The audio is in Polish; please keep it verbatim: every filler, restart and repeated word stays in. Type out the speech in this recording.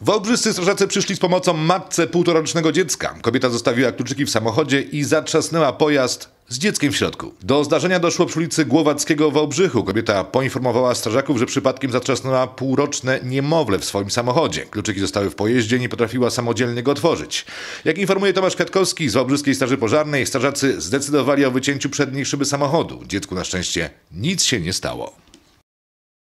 Wałbrzyscy strażacy przyszli z pomocą matce półtorarocznego dziecka. Kobieta zostawiła kluczyki w samochodzie i zatrzasnęła pojazd z dzieckiem w środku. Do zdarzenia doszło przy ulicy Głowackiego w Wałbrzychu. Kobieta poinformowała strażaków, że przypadkiem zatrzasnęła półroczne niemowlę w swoim samochodzie. Kluczyki zostały w pojeździe i nie potrafiła samodzielnie go otworzyć. Jak informuje Tomasz Kwiatkowski z Wałbrzyskiej Straży Pożarnej, strażacy zdecydowali o wycięciu przedniej szyby samochodu. Dziecku na szczęście nic się nie stało.